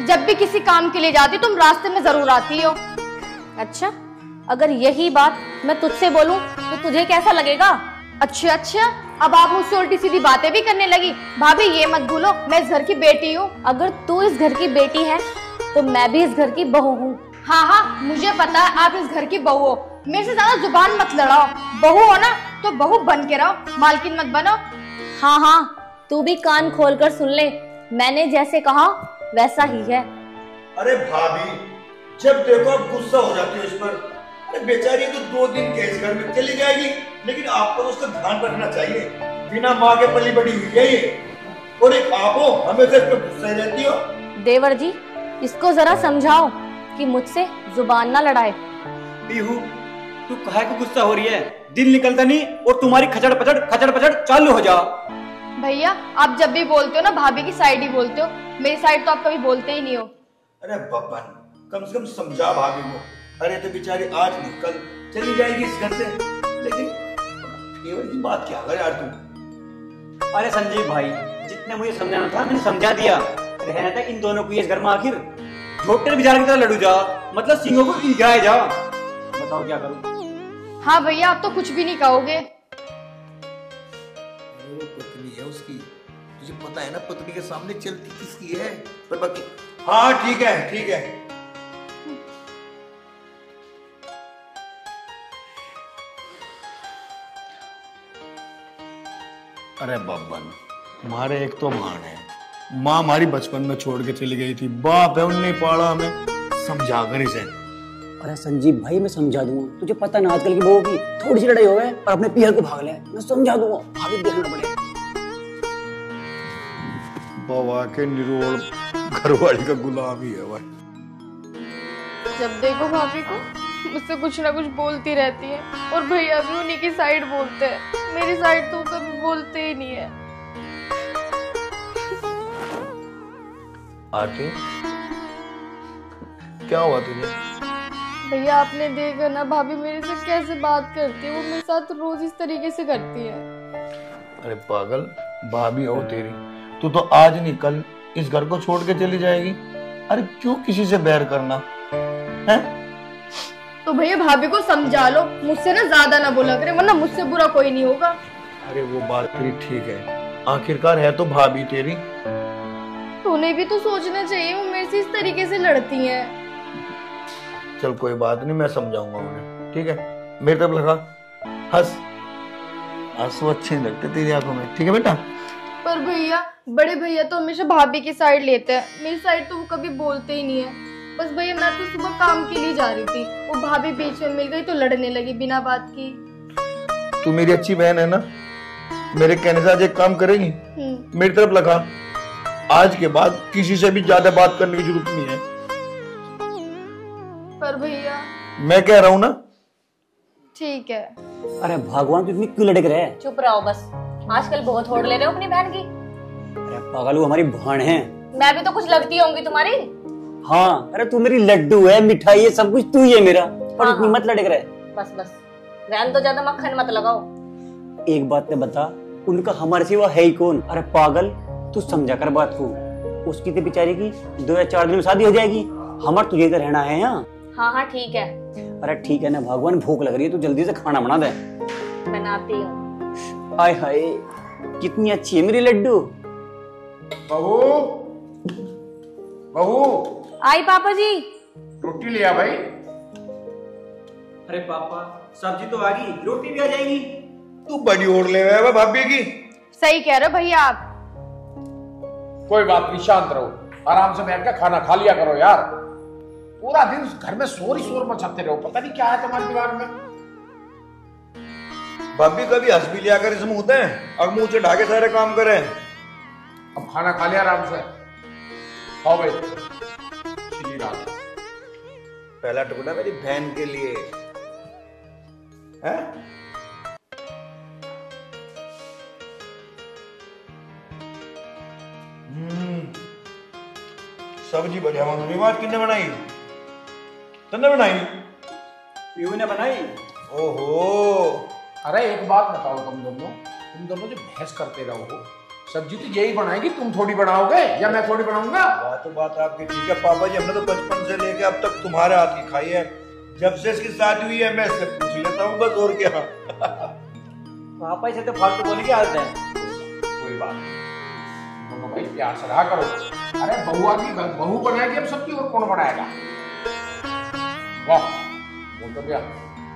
जब भी किसी काम के लिए जाती तुम रास्ते में जरूर आती हो। अच्छा, अगर यही बात मैं तुझसे बोलूं तो तुझे कैसा लगेगा? अच्छा, अब आप मुझसे उल्टी सीधी बातें भी करने लगी। भाभी ये मत भूलो मैं इस घर की बेटी हूँ। अगर तू इस घर की बेटी है तो मैं भी इस घर की बहू हूँ। हाँ, मुझे पता है आप इस घर की बहू हो। मेरे से ज्यादा जुबान मत लड़ाओ। बहू हो ना तो बहू बन के रहो, मालकिन मत बनो। हाँ, तू भी कान खोलकर सुन ले, मैंने जैसे कहा वैसा ही है। अरे भाभी, जब देखो आप गुस्सा हो जाती हो इस पर। अरे बेचारी तो 2 दिन के इस घर में चली जाएगी, लेकिन आपको तो उसका ध्यान रखना चाहिए। बिना माँ के पली बड़ी हुई है ये, और एक आप हो हमेशा इस पर गुस्सा रहती हो। देवर जी, इसको जरा समझाओ कि मुझसे जुबान ना लड़ाए। पीहू, तू काहे को गुस्सा हो रही है? दिन निकलता नहीं और तुम्हारी खचड़ पचड़ चालू हो जा। भैया आप जब भी बोलते हो ना भाभी की साइड ही बोलते हो, मेरी साइड तो आप कभी बोलते ही नहीं हो। अरे बब्बन, कम से कम समझा भाभी को। अरे तो बेचारी आज नहीं कल चली जाएगी इस घर से, लेकिन केवल की बात क्या कर यार तू। अरे संजीव भाई, जितने मुझे समझाना था मैंने समझा दिया। रहना था इन दोनों को इस घर में, आखिर झोटे बेचारे की तरह लड़ू जा, मतलब सिंहों को गिराए जा। बताओ क्या करूं? हाँ भैया आप तो कुछ भी नहीं कहोगे। वो पत्नी है उसकी, तुझे पता है ना पत्नी के सामने चलती किसकी है। पर बाकी हाँ ठीक है। अरे बब्बन, हमारे एक तो भान है, माँ हमारी बचपन में छोड़ के चली गई थी, बाप है उनने पाला हमें, समझा कर इसे। अरे संजीव भाई मैं समझा दूंगा, तुझे पता ना आजकल की बहू की थोड़ी सी लड़ाई हो गए और अपने पीहर को भाग ले, मैं समझा दूंगा। भाभी देखना पड़ेगा। बाबा के निरोल घरवाली का गुलाम ही है भाई। जब देखो भाभी को मुझसे कुछ ना कुछ बोलती रहती है, और भैया भी उन्हीं की साइड बोलते हैं, मेरी साइड तो कभी बोलते ही नहीं है। आरती, क्या हुआ तुझे? भैया आपने देखा ना भाभी मेरे से कैसे बात करती है, वो मेरे साथ रोज इस तरीके से करती है। अरे पागल, भाभी हो तेरी, तू तो आज नहीं कल इस घर को छोड़ के चली जाएगी। अरे क्यों किसी से बैर करना है? तो भैया भाभी को समझा लो, मुझसे ना ज्यादा ना बोला करे, वरना मुझसे बुरा कोई नहीं होगा। अरे वो बात तेरी ठीक है, आखिरकार है तो भाभी तेरी। तो उन्हें भी तो सोचना चाहिए, वो मेरे से इस तरीके से लड़ती हैं। चल कोई बात नहीं, मैं समझाऊंगा उन्हें, ठीक है? मेरी तरफ लगा, हंस, आंसू अच्छे नहीं लगते तेरी आंखों में, ठीक है बेटा? पर भैया बड़े भैया तो हमेशा भाभी की साइड लेते हैं, मेरी साइड तो वो कभी बोलते ही नहीं है। बस भैया मैं तो सुबह काम के लिए जा रही थी, वो भाभी बीच में मिल गई तो लड़ने लगी बिना बात की। तू मेरी अच्छी बहन है ना, मेरे कहने से आज एक काम करेगी? मेरी तरफ लगा, आज के बाद किसी से भी ज्यादा बात करने की जरूरत नहीं है। पर भैया मैं कह रहा हूँ ना। ठीक है। अरे भगवान तू इतनी क्यों लड़क रहे? चुप रहो बस, आजकल बहुत होड़ ले रहे हो अपनी बहन की। अरे पागल, वो हमारी भाण है। मैं भी तो कुछ लगती होंगी तुम्हारी। हाँ, अरे तू मेरी लड्डू है, मिठाई है, सब कुछ तू ही है मेरा, पर हाँ, इतनी मत लड़क रहे। बस रहन दो, ज्यादा मक्खन मत लगाओ। एक बात तो बता, उनका हमारे सिवा है ही कौन? अरे पागल, तू समझा कर बात को। उसकी तो बेचारी की 2 या 4 दिन में शादी हो जाएगी, हमार तुझे तो रहना है यहाँ। हाँ ठीक है। अरे ठीक है ना भगवान, भूख लग रही है, तू जल्दी से खाना बना दे। बनाती हूँ। हाय हाय, कितनी अच्छी है मेरी लड्डू। बहू आई पापा जी। रोटी लिया भाई। अरे पापा, सब्जी तो आ गई, रोटी भी आ जाएगी। तू बड़ी ओढ़ ले रहा है भाभी की। सही कह रहे हो भैया आप। कोई बात नहीं, शांत रहो, आराम से बैठ के खाना खा लिया करो यार। पूरा दिन घर में शोर ही शोर मचाते रहो, पता नहीं क्या है तुम्हारे दिमाग में। भाभी कभी हंस भी लिया कर इस मुंह है, अब मुंह चढ़ा के सारे काम करे। अब खाना खा लिया आराम से, खाओ भाई। श्री राम। पहला टुकड़ा मेरी बहन के लिए है। सब्जी बढ़िया मम्मी, बात किसने बनाई? तुमने बनाई? पीहू ने बनाई। ओहो। अरे एक बात बताओ, तुम दोनों जो बहस करते रहो, सब्जी तो यही बनाएगी, तुम थोड़ी बनाओगे या मैं थोड़ी बनाऊंगा? बात आपकी ठीक है पापा जी, हमने तो बचपन से लेके अब तक तुम्हारे हाथ की खाई है। जब से इसकी शादी हुई है मैं इससे पूछ लेता हूँ बस, और क्या। पापा इसे तो फालतू बोलने की आदत है। कोई बात नहीं, दोनों भाई प्यार से रहा करो। अरे बहू आ गई, बहू बनाएगी अब सब्जी, और कौन बनाएगा? वाह, बोल तो क्या।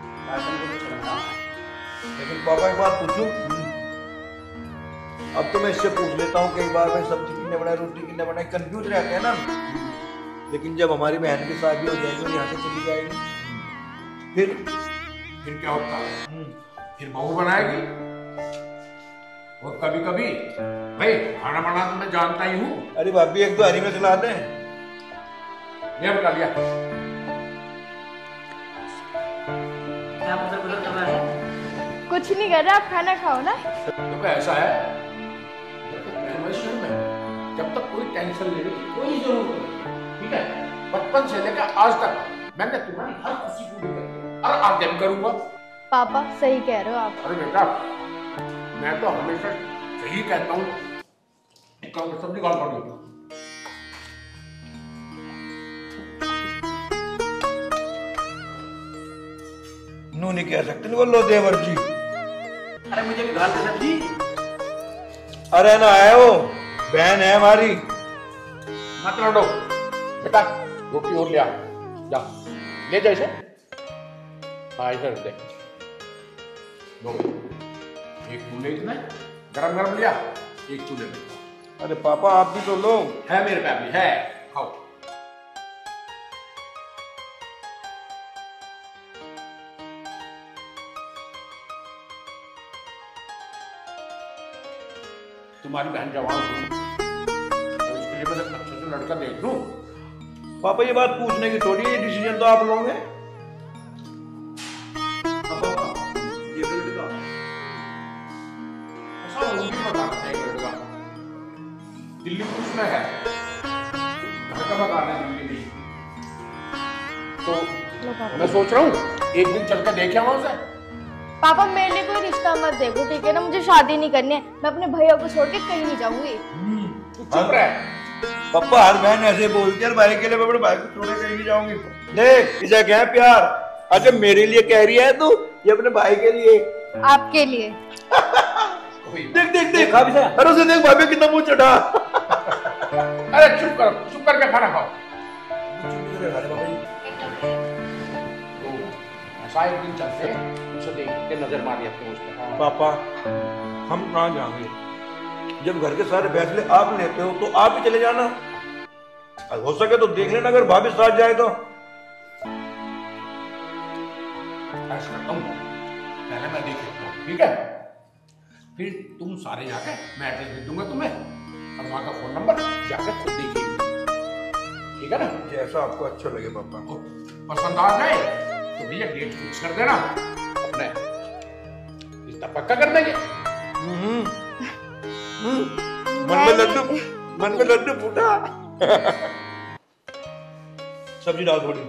लेकिन पापा एक बात पूछूं, अब तो मैं इससे पूछ लेता हूँ कई बार, भाई सब्जी कितने बनाए, रोटी कितने बनाए, कंफ्यूज रहते हैं ना। लेकिन जब हमारी बहन की शादी हो जाएगी और यहाँ से चली जाएगी, फिर क्या होता है? फिर बहू बनाएगी। और कभी कभी भाई खाना बनाना तो मैं जानता ही हूँ। अरे भाभी एक तो हरी मिर्च ला दें। ये बता लिया। कुछ नहीं कर रहा, आप खाना खाओ ना। तो ऐसा है, जब तक कोई टेंशन लेने की कोई जरूरत नहीं, ठीक है? बचपन से लेकर आज तक मैंने तुम्हारी हर खुशी पूरी करी है और आगे भी करूंगा। पापा सही कह रहे हो आप। अरे बेटा, मैं तो हमेशा सही कहता हूँ। सब्जी कॉल कर दो। नू नहीं कह सकते, नहीं बोलो देवर जी। अरे मुझे भी घाल दे सब्जी। अरे ना आए हो, बहन है हमारी। मत लड़ो बेटा, रोटी और ले आ, जा ले जा इसे। हाँ इधर दे दो। एक चूल्हे इसमें गरम गरम लिया, एक चूल्हे में। अरे पापा आप भी तो लो। है मेरे पे भी है, खाओ। तुम्हारी बहन जवान हुई, तो इसके लिए मैं अच्छे से लड़का देख दूं। पापा ये बात पूछने की थोड़ी है, डिसीजन तो आप लोगे। दिल्ली पुलिस में है, घर का मकान है दिल्ली में। तो मैं सोच रहा हूँ एक दिन चल के देख आऊँ उसे। पापा मेरे लिए कोई रिश्ता मत देखो, ठीक है ना? मुझे शादी नहीं करनी है, मैं अपने भैया को छोड़ के कहीं नहीं जाऊंगी। तू चुप रह। पापा हर बहन ऐसे बोलती है, भाई के लिए मैं अपने भाई को छोड़ के कहीं नहीं जाऊंगी। देख इसे क्या है प्यार। अच्छा मेरे लिए कह रही है तू, ये अपने भाई के लिए। आपके लिए। देख देख देख, अरे उसे देख भाभी कितना मुंह चढ़ा। अरे चुप कर, चुप करके खाना खाओ। तो ऐसा एक दिन चलते, उसे देख के नजर मारी अपने उस पर। पापा हम कहाँ जाएंगे, जब घर के सारे फैसले आप लेते हो तो आप ही चले जाना। हो सके तो देख लेना, अगर भाभी साथ जाए तो। ऐसा करता हूँ, पहले मैं देख लेता हूँ, ठीक है? फिर तुम सारे जाके मैं एड्रेस भेज दूंगा तुम्हें, और वहां का फोन नंबर जाके खुद देखिए, ठीक है ना? जैसा आपको अच्छा लगे पापा। पसंद आ जाए तो भैया डेट फिक्स कर देना, अपने रिश्ता पक्का कर देंगे। मन में लड्डू फूटा। सब्जी डाल थोड़ी।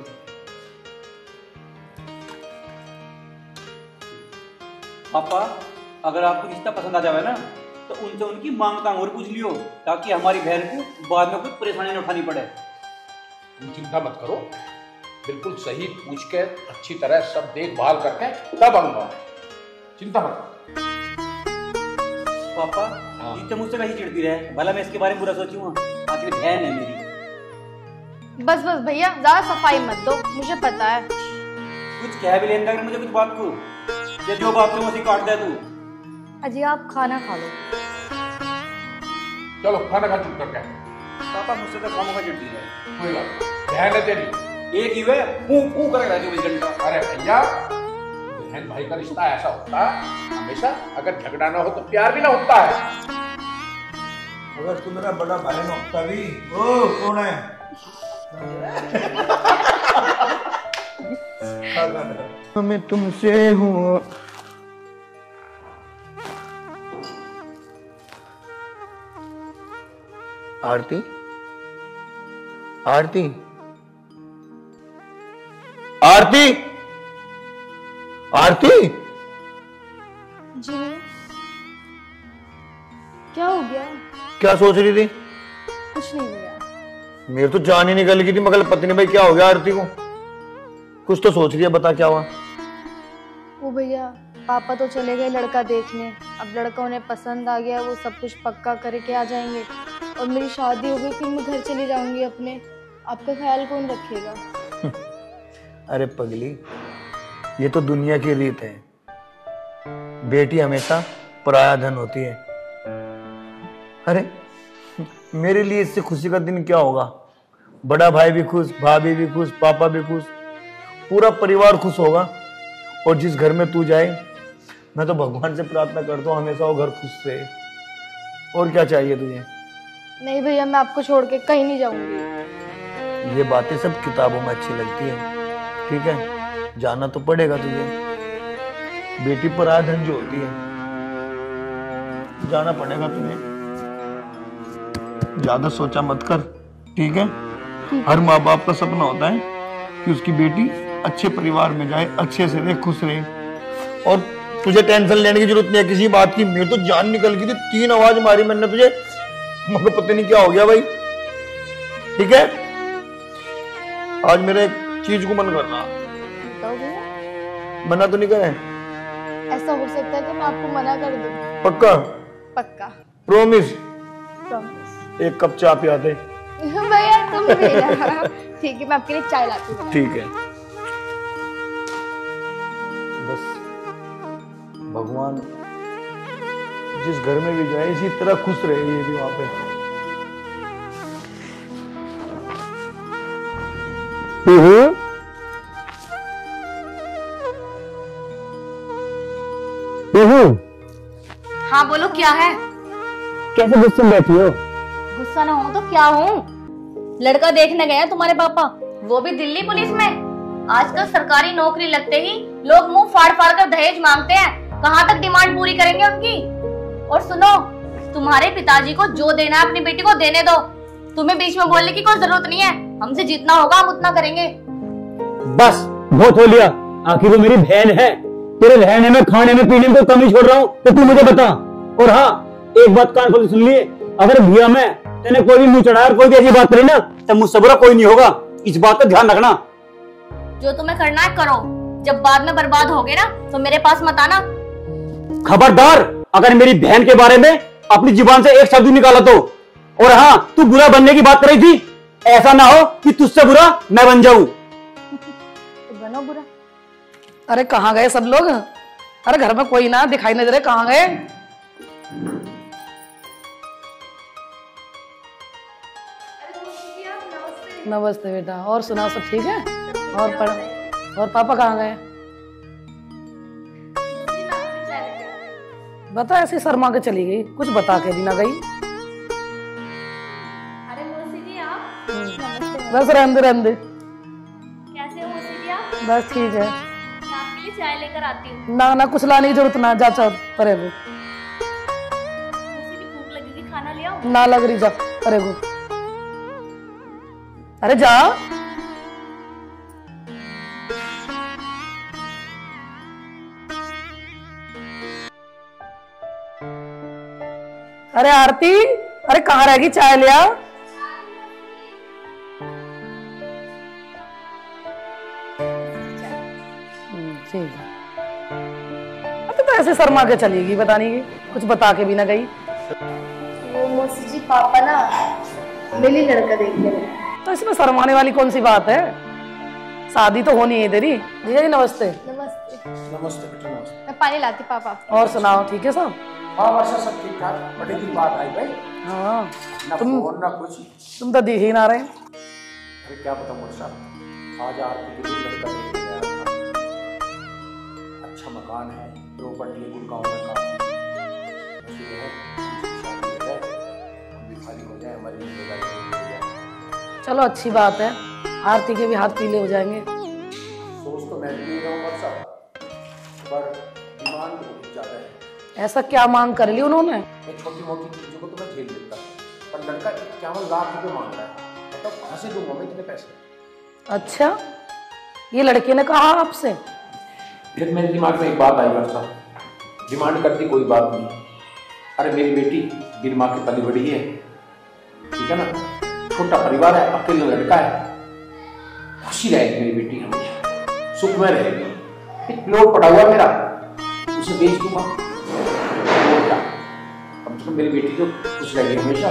पापा अगर आपको रिश्ता पसंद आ जाए ना, तो उनसे उनकी मांग तांग और पूछ लियो, ताकि हमारी बहन को बाद में कोई परेशानी न उठानी पड़े। तुम चिंता मत करो, बिल्कुल सही पूछ के अच्छी तरह सब देखभाल करके तब आऊंगा, चिंता मत करो। पापा हाँ। ये तो मुझसे वही चिढ़ती रहे, भला मैं इसके बारे में बुरा सोचूंगा, आखिर बहन है मेरी। बस बस भैया ज्यादा सफाई मत दो, मुझे पता है। कुछ कह भी लेना अगर मुझे कुछ बात को, या जो बात को उसी काट दे तू। अजी आप खाना खा लो। चलो खाना खा चुप करके। पापा मुझसे तो खामों का चिढ़ती रहे। कोई बात, बहन है तेरी, एक ही वे फू कर रहा है 24 घंटा। अरे भैया बहन भाई का रिश्ता ऐसा होता है हमेशा, अगर झगड़ा ना हो तो प्यार भी ना होता है। अगर तू मेरा बड़ा भाई ना होता भी। ओ कौन है? मैं तुमसे हूँ। आरती आरती आरती आरती, जी क्या हो गया? क्या सोच रही थी? कुछ नहीं हुआ। मेरे तो जान ही निकल गई थी, मगर पत्नी भाई क्या हो गया आरती को? कुछ तो सोच रही है, बता क्या हुआ? वो भैया पापा तो चले गए लड़का देखने, अब लड़का उन्हें पसंद आ गया, वो सब कुछ पक्का करके आ जाएंगे और मेरी शादी हो गई, फिर मैं घर चली जाऊंगी अपने। आपका ख्याल कौन रखेगा? अरे पगली, ये तो दुनिया की रीत है, बेटी हमेशा पराया धन होती है। अरे मेरे लिए इससे खुशी का दिन क्या होगा? बड़ा भाई भी खुश, भाभी भी खुश, पापा भी खुश, पूरा परिवार खुश होगा। और जिस घर में तू जाए, मैं तो भगवान से प्रार्थना करता हूँ हमेशा वो घर खुश रहे। और क्या चाहिए तुझे? नहीं भैया, मैं आपको छोड़ के कहीं नहीं जाऊंगी। ये बातें सब किताबों में अच्छी लगती है, ठीक है? जाना तो पड़ेगा तुझे, बेटी पराया धन जो होती है, जाना पड़ेगा तुझे। ज्यादा सोचा मत कर, ठीक है? हर माँ बाप का सपना होता है कि उसकी बेटी अच्छे परिवार में जाए, अच्छे से रहे, खुश रहे। और तुझे टेंशन लेने की जरूरत नहीं है किसी बात की। मेरी तो जान निकल गई थी, 3 आवाज मारी मैंने तुझे, मगर पता नहीं क्या हो गया भाई। ठीक है, आज मेरे एक चीज को मन कर रहा। बताओ भैया। मना तो नहीं करे? ऐसा हो सकता है कि मैं आपको मना कर दूं? पक्का? पक्का। प्रॉमिस? प्रॉमिस। एक कप चाय पिया दे। भैया तुम भी ना। ठीक है, मैं आपके लिए चाय लाती हूँ। ठीक है। बस भगवान जिस घर में भी जाए इसी तरह खुश रहे, ये भी वहां पे। हाँ बोलो, क्या है? कैसे गुस्से में बैठी हो? गुस्सा ना हो तो क्या हूँ? लड़का देखने गए तुम्हारे पापा, वो भी दिल्ली पुलिस में। आजकल सरकारी नौकरी लगते ही लोग मुंह फाड़ फाड़ कर दहेज मांगते हैं। कहाँ तक डिमांड पूरी करेंगे उनकी? और सुनो, तुम्हारे पिताजी को जो देना है अपनी बेटी को देने दो। तुम्हें बीच में बोलने की कोई जरूरत नहीं है। हमसे जितना होगा हम उतना करेंगे। बस बहुत हो लिया, आखिर वो मेरी बहन है। तेरे रहने में, खाने में, पीने में कोई कमी छोड़ रहा हूँ तो तू मुझे बता। और हाँ, एक बात कान खोल के सुन लिए, अगर भैया मैं तेने कोई भी मुंह चढ़ाया और कोई भी ऐसी बात करी ना, तो मुझसे बुरा कोई नहीं होगा। इस बात का ध्यान रखना। जो तुम्हें करना है करो, जब बाद में बर्बाद होगे ना तो मेरे पास मत आना। खबरदार, अगर मेरी बहन के बारे में अपनी जुबान से एक शब्द निकाला तो। और हाँ, तू बुरा बनने की बात कर रही थी, ऐसा ना हो कि तुझसे बुरा मैं बन जाऊं। बनो बुरा। अरे कहाँ गए सब लोग? अरे घर में कोई ना दिखाई नहीं दे रहे, कहाँ गए? नमस्ते बेटा, और सुनाओ सब ठीक है? और पढ़, और पापा कहाँ गए? बता, ऐसे शर्मा के चली गई, कुछ बता के भी ना गई। अरे मौसी जी आप? नमस्ते। बस रहने दे। कैसे हो मौसी जी आप? बस ठीक है। मैं आपके लिए चाय लेकर आती हूँ। ना कुछ लाने की जरूरत ना, जा चल परे गो। मौसी जी भूख लगेगी, खाना ले आओ। ना लग रही, जा परे गो। अरे जा। अरे आरती, अरे कहाँ रहेगी? चाय ले आ। ठीक है। तो ऐसे शर्मा के चलेगी, बताने की कुछ बता के भी ना गई। वो मौसी जी पापा ना मेरे लिए लड़का देखने गए। तो इसमें शर्माने वाली कौन सी बात है? शादी तो होनी है तेरी। जीजा जी नमस्ते। नमस्ते। नमस्ते बेटा, नमस्ते। मैं पानी लाती पापा। और सुनाओ, ठीक है सब? हाँ वर्षा, सब ठीक ठाक। बड़े दिन बाद आई भाई, हाँ, ना फोन ना कुछ। तुम तो दिख ही ना रहे। अरे क्या पता वर्षा, आज आरती के लिए लड़का देखने गया था। अच्छा मकान है, प्रॉपर्टी है गुड़गांव में काफी। ऐसे है, उसकी शादी हो जाए, हम भी खाली हो जाए, हमारी जिम्मेदारी पूरी हो जाए। चलो अच्छी बात है, आरती के भी हाथ पीले हो जाएंगे। सोच तो मैं भी रहा हूँ वर्षा, पर डिमांड बहुत ज्यादा है। ऐसा क्या मांग कर ली उन्होंने? मैं छोटी मोटी चीजों को तो मैं झेल लेता, पर लड़का 51 लाख रुपए मांग रहा है। मतलब कहाँ से दूंगा मैं इतने पैसे? अच्छा, ये लड़के ने कहा आपसे? फिर मेरे दिमाग में एक बात आई वर्षा, डिमांड करती कोई बात नहीं। अरे मेरी बेटी बिन माँ की पली बड़ी है, ठीक है ना। छोटा परिवार है, अकेला लड़का है, खुशी रहेगी मेरी बेटी हमेशा, सुख में रहेगी। एक प्लॉट पड़ा हुआ मेरा, उसे बेच दूंगा और क्या, कम से कम मेरी बेटी तो खुश रहेगी हमेशा।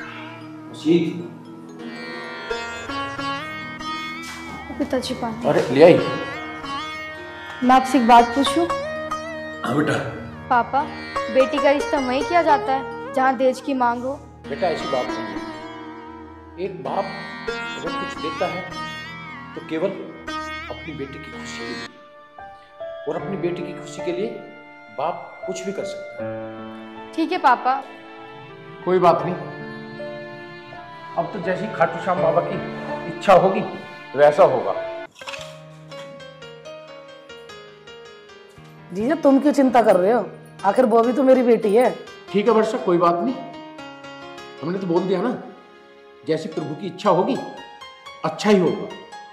पिताजी पानी। अरे ले आई। मैं आपसे एक बात पूछूं? हाँ बेटा। पापा, बेटी का रिश्ता वहीं किया जाता है जहाँ दहेज की मांग हो? बेटा ऐसी बात नहीं है। एक बाप अगर कुछ देता है तो केवल अपनी बेटी की खुशी के लिए, और अपनी बेटी की खुशी के लिए बाप कुछ भी कर सकता है। ठीक है पापा। कोई बात नहीं, अब तो जैसी खाटू श्याम बाबा की इच्छा होगी वैसा होगा। जीजा तुम क्यों चिंता कर रहे हो, आखिर वो भी तो मेरी बेटी है। ठीक है वर्षा, कोई बात नहीं, हमने तो बोल दिया ना, जैसी प्रभु की इच्छा होगी अच्छा ही होगा।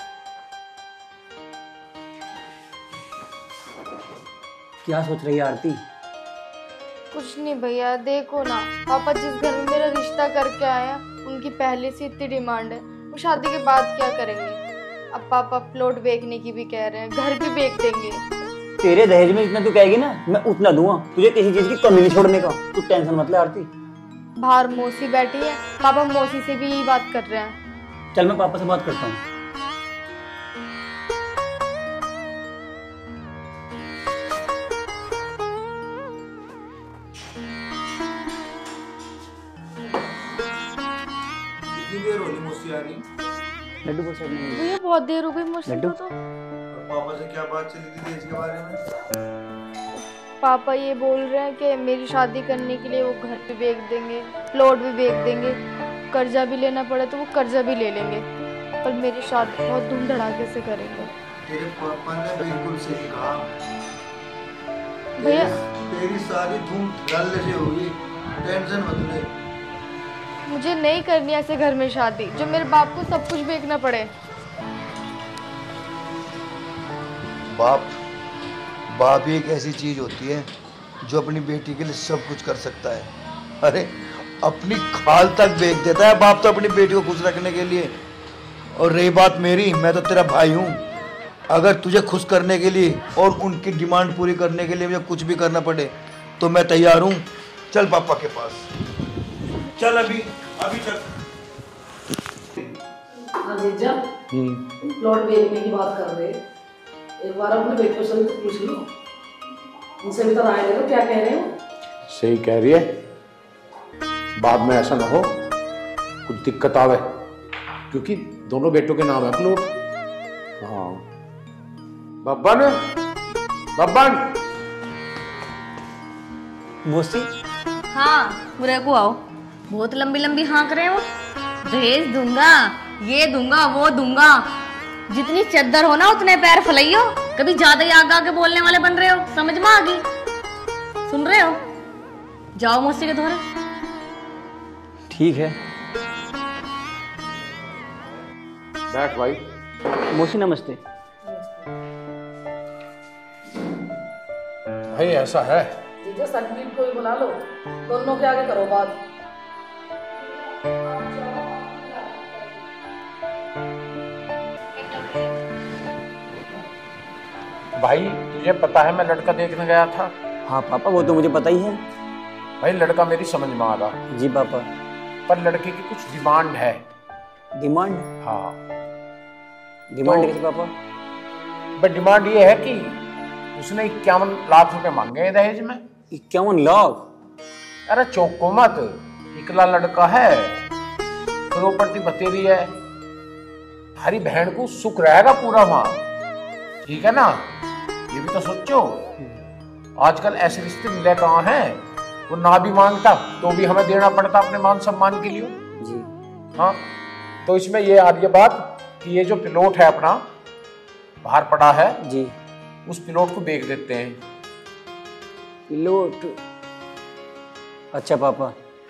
क्या सोच रही है आरती? कुछ नहीं भैया, देखो ना पापा जिस घर में मेरा रिश्ता करके आया उनकी पहले से इतनी डिमांड है, वो शादी के बाद क्या करेंगे। अब पापा प्लॉट बेचने की भी कह रहे हैं, घर भी बेच देंगे। तेरे दहेज में जितना तू कहेगी ना मैं उतना दूंगा, तुझे किसी चीज की कमी नहीं छोड़ने का, तू टेंशन मत ले आरती। बाहर मौसी बैठी है, पापा मौसी से भी यही बात कर रहे हैं। चल मैं पापा से बात करता हूँ। देर होली मौसी आ रही। लड्डू को साइड में। भैया बहुत देर हो गई मौसी को तो। पापा से क्या बात चली थी दहेज के बारे में? पापा ये बोल रहे हैं कि मेरी शादी करने के लिए वो घर भी बेच देंगे, प्लॉट भी बेच देंगे, कर्जा भी लेना पड़े तो वो कर्जा भी ले लेंगे, पर मेरी शादी बहुत धूम धड़ाके से करेंगे। तेरे पापा ने बिल्कुल सही कहा भैया। तेरी शादी धूम धड़ाके से होगी, टेंशन मत ले। मुझे नहीं करनी ऐसे घर में शादी जो मेरे बाप को सब कुछ बेचना पड़े। बाप ही एक ऐसी चीज होती है जो अपनी बेटी के लिए सब कुछ कर सकता है। अरे अपनी खाल तक बेच देता है बाप तो अपनी बेटी को खुश रखने के लिए। और रही बात मेरी, मैं तो तेरा भाई हूँ, अगर तुझे खुश करने के लिए और उनकी डिमांड पूरी करने के लिए मुझे कुछ भी करना पड़े तो मैं तैयार हूँ। चल पापा के पास चल, अभी चल। हाँ जीजा, प्लॉट बेचने की बात कर रहे हैं, एक बार अपने बेटे से तो पूछ लो, उनसे भी तो राय ले लो क्या कह रहे हो। सही कह रही है, बाद में ऐसा ना हो कुछ दिक्कत आवे, क्योंकि दोनों बेटों के नाम है प्लॉट। हाँ बब्बन, मौसी। हाँ पूरे को आओ, बहुत लंबी लंबी हाँक रहे हो। दहेज दूंगा, ये दूंगा, वो दूंगा, जितनी चद्दर हो ना उतने पैर फैलाइयो। कभी ज्यादा ही आगे आगे बोलने वाले बन रहे हो, समझ में आ गई? सुन रहे हो? जाओ मौसी के धोरे। ठीक है बैठ भाई। मौसी नमस्ते। भाई ऐसा है, जीजा संदीप को भी बुला लो, दोनों के आगे करो बात। भाई तुझे पता है मैं लड़का देखने गया था। हाँ पापा वो तो मुझे पता ही है। भाई लड़का मेरी समझ में आ रहा, जी पापा। पर लड़के की कुछ डिमांड है। डिमांड? हाँ डिमांड कैसे पापा? बट डिमांड ये है कि उसने 51 लाख रुपए मांगे हैं दहेज में। 51 लाख? अरे चौंको मत, इकला लड़का है, प्रॉपर्टी बतेरी है, हरी बहन को सुख रहेगा पूरा वहां, ठीक है ना। ये भी तो सोचो, आजकल ऐसे रिश्ते मिले कहाँ हैं, वो ना भी मांगता तो भी हमें देना पड़ता अपने मान सम्मान के लिए जी। हाँ तो इसमें ये आ रही है बात कि ये जो प्लॉट है अपना बाहर पड़ा है जी, उस प्लॉट को बेच देते हैं। प्लॉट? अच्छा पापा।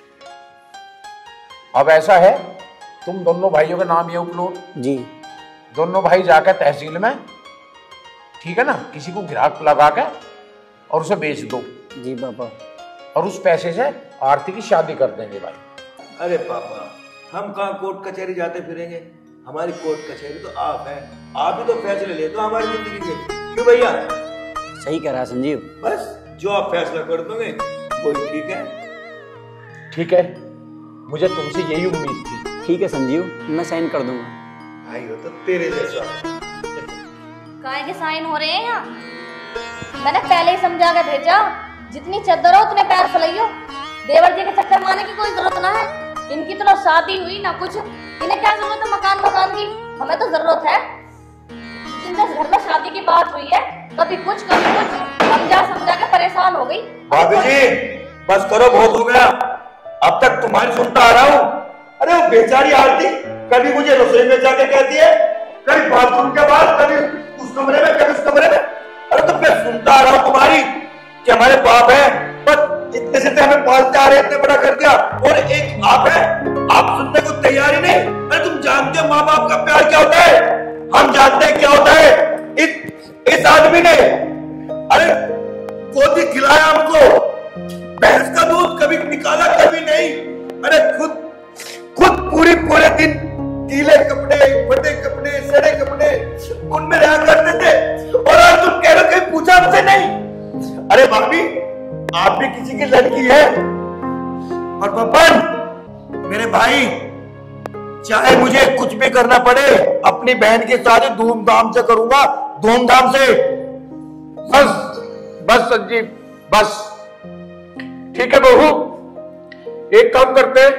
अब ऐसा है, तुम दोनों भाइयों के नाम ये प्लॉट, जी। दोनों भाई जाकर तहसील में, ठीक है ना, किसी को ग्राहक लगा के और उसे बेच दो। जी पापा। और उस पैसे से आरती की शादी कर देंगे भाई। अरे पापा, हम कहाँ कोर्ट कचहरी जाते फिरेंगे? हमारी कोर्ट कचहरी तो आप है, आप ही तो फैसले लेते हो हमारी जिंदगी के। क्यों भैया? सही कह रहा है संजीव। बस जो आप फैसला कर दोगे वही ठीक है। ठीक है, मुझे तुमसे यही उम्मीद थी। ठीक है संजीव, मैं साइन कर दूंगा। भाई हो तो तेरे जैसा। काहे के साइन हो रहे हैं यहाँ? मैंने पहले ही समझा के भेजा, जितनी चद्दर हो उतने पैर फैलाइयो। देवर जी के चक्कर मारने की कोई जरूरत ना है। इनकी तो ना शादी हुई ना कुछ, इन्हें क्या जरूरत है मकान की? हमें तो जरूरत है। जिस घर में शादी की बात हुई है, कभी कुछ समझा के परेशान हो गई। भाभी जी बस करो, बहुत हो गया। अब तक तुम्हारी सुनता आ रहा हूँ। अरे वो बेचारी आरती कभी मुझे रसोई में जाके कहती है, कभी बाथरूम के बाद, कभी उस कमरे में, कभी उस कमरे में। अरे तो मैं सुनता आ रहा हूँ तुम्हारी कि हमारे बाप है, बस इतने से हमें पालते आ रहे, इतने बड़ा कर दिया, और एक आप है, आप सुनने को तैयार ही नहीं। अरे तुम जानते हो माँ बाप का प्यार क्या होता है? हम जानते हैं क्या होता है। इस आदमी ने अरे गोदी खिलाया हमको, भैंस का दूध कभी निकाला कभी नहीं। अरे खुद पूरे दिन गीले कपड़े, फटे कपड़े, सड़े कपड़े उनमें रहा करते थे, और आज तुम कह रहे हो कहीं पूछा हमसे नहीं। अरे भाभी, आप भी किसी की लड़की है। और पपन मेरे भाई, चाहे मुझे कुछ भी करना पड़े, अपनी बहन की शादी धूमधाम से करूंगा, धूमधाम से। बस संजीव, बस ठीक है बहू, एक काम करते हैं,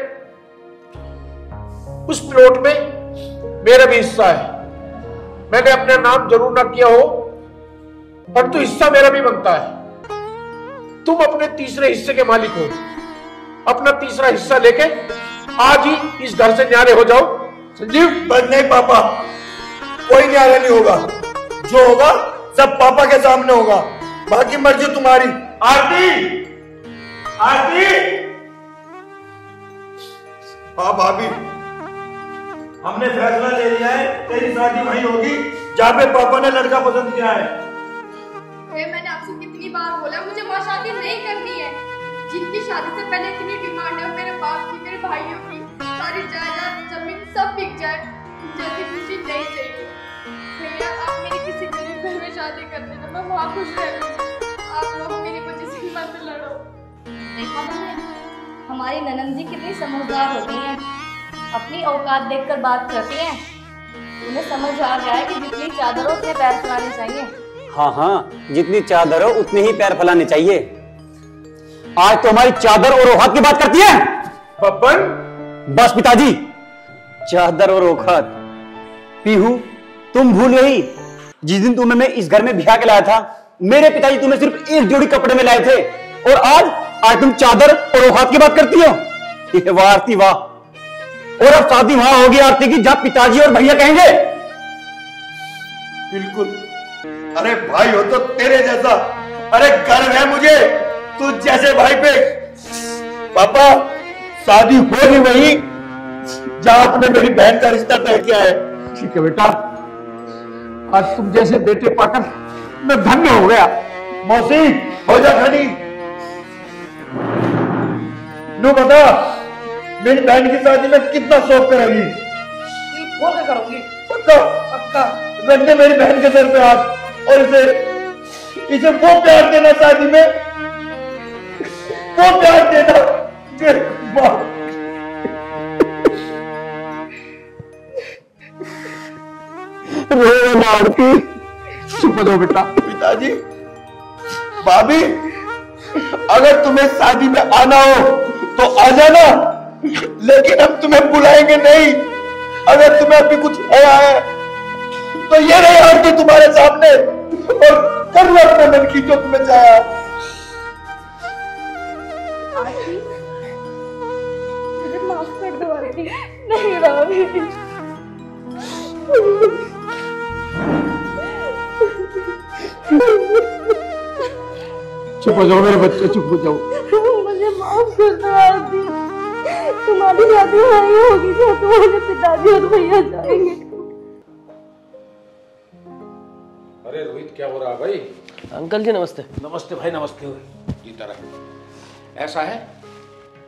उस प्लॉट में मेरा भी हिस्सा है। मैंने अपना नाम जरूर ना किया हो, पर तो हिस्सा मेरा भी बनता है। तुम अपने तीसरे हिस्से के मालिक हो। अपना तीसरा हिस्सा लेके आज ही इस घर से न्यारे हो जाओ। संजीव? बस नहीं पापा, कोई न्यारा नहीं होगा। जो होगा सब पापा के सामने होगा, बाकी मर्जी तुम्हारी। आरती, हाँ भाभी, हमने फैसला ले लिया है, तेरी शादी वहीं होगी जहाँ पे पापा ने लड़का पसंद किया है। मैंने आपसे कितनी बार बोला मुझे वहाँ शादी नहीं करनी है। जिनकी शादी से पहले इतनी डिमांड है, मेरे बाप की, मेरे भाइयों की, सारी जायदाद जमीन सब बिक जाए, जैसी खुशी नहीं चाहिए। भैया आप मेरी किसी गरीब घर में शादी कर देना, मैं वहाँ खुश रह लूँगी। आप लोग मेरी वजह से मत लड़ो। देखा तुमने, हमारी ननंद जी कितनी समझदार होती हैं, अपनी औकात देखकर बात करती हैं। उन्हें समझ आ गया है कि जितनी चादर हो उतने पैर फैलाने चाहिए। हाँ, जितनी चादर हो उतने ही पैर फैलाने चाहिए। आज तो हमारी चादर और औकात की बात करती है। बब्बन, बस पिताजी, चादर और औकात। पीहू, तुम भूल गई जिस दिन तुम्हें मैं इस घर में बिठा के लाया था, मेरे पिताजी तुम्हें सिर्फ एक जोड़ी कपड़े में लाए थे, और आज तुम चादर और औकात की बात करती हो। वाह आरती वाह। और अब शादी वहां होगी आरती की जहां पिताजी और भैया कहेंगे। बिल्कुल। अरे भाई हो तो तेरे जैसा, अरे गर्व है मुझे तू जैसे भाई पे। पापा, शादी होगी वहीं जहां आपने मेरी बहन का रिश्ता तय किया है। ठीक है बेटा, आज तुम जैसे बेटे पाकर मैं धन्य हो गया। मौसी हो जा खड़ी। नो बता, मेरी बहन की शादी में कितना शौक करेगी? बोल के करूंगी। पक्का रख दे मेरी बहन के सर पे हाथ, और इसे वो प्यार देना शादी में, वो प्यार देना। चुप हो जाओ बेटा। पिताजी, भाभी, अगर तुम्हें शादी में आना हो तो आ जाना, लेकिन हम तुम्हें बुलाएंगे नहीं। अगर तुम्हें अभी कुछ है तो ये रही आरती तुम्हारे सामने, और कर लो अपने मन की जो तुम्हें चाहे। मुझे माफ कर दो आरती। नहीं भाभी, चुप हो जाओ मेरे बच्चे, चुप हो जाओ। मुझे माफ कर दो आरती। तुम्हारी शादी वहीं होगी जहाँ तुम्हारे पिताजी और भैया जाएंगे। अरे रोहित, क्या हो रहा है भाई? अंकल जी नमस्ते। नमस्ते भाई, नमस्ते। इधर ऐसा है,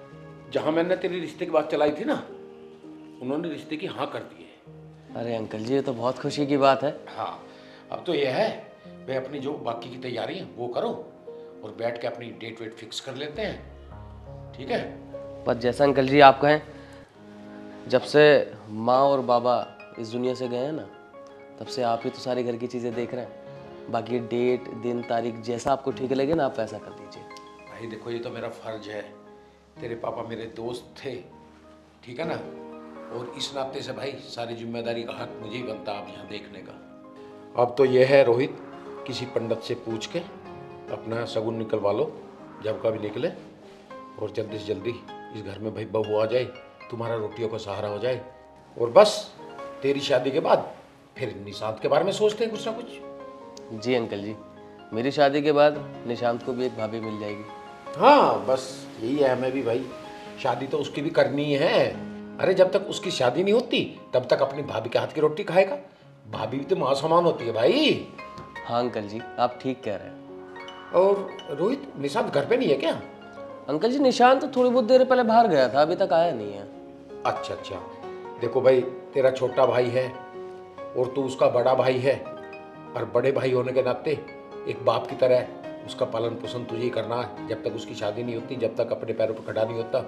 जहां मैंने तेरी रिश्ते की बात चलाई थी ना, उन्होंने रिश्ते की हाँ कर दी है। अरे अंकल जी, ये तो बहुत खुशी की बात है। हाँ, अब तो यह है भाई अपनी जो बाकी की तैयारी है वो करो और बैठ के अपनी डेट वेट फिक्स कर लेते हैं, ठीक है? पर जैसा अंकल जी आप कहें, जब से माँ और बाबा इस दुनिया से गए हैं ना, तब से आप ही तो सारी घर की चीज़ें देख रहे हैं। बाकी डेट, दिन, तारीख जैसा आपको ठीक लगे ना, आप वैसा कर दीजिए। भाई देखो, ये तो मेरा फर्ज है, तेरे पापा मेरे दोस्त थे, ठीक है ना? और इस नाते से भाई सारी जिम्मेदारी का हक मुझे ही बनता आप यहाँ देखने का। अब तो ये है रोहित, किसी पंडित से पूछ के अपना शगुन निकलवा लो जब का भी निकले, और जल्दी से जल्दी इस घर में भाई बहू आ जाए, तुम्हारा रोटियों का सहारा हो जाए, और बस तेरी शादी के बाद फिर निशांत के बारे में सोचते हैं कुछ ना कुछ। जी अंकल जी, मेरी शादी के बाद निशांत को भी एक भाभी मिल जाएगी। हाँ, बस यही है हमें भी भाई, शादी तो उसकी भी करनी है। अरे जब तक उसकी शादी नहीं होती तब तक अपनी भाभी के हाथ की रोटी खाएगा। भाभी भी तो माँ समान होती है भाई। हाँ अंकल जी, आप ठीक कह रहे हैं। और रोहित, निशांत घर पे नहीं है क्या? अंकल जी, निशांत तो थोड़ी बहुत देर पहले बाहर गया था, अभी तक आया नहीं है। अच्छा अच्छा, देखो भाई, तेरा छोटा भाई है और तू उसका बड़ा भाई है, और बड़े भाई होने के नाते एक बाप की तरह उसका पालन पोषण तुझे ही करना है जब तक उसकी शादी नहीं होती, जब तक अपने पैरों पर खड़ा नहीं होता।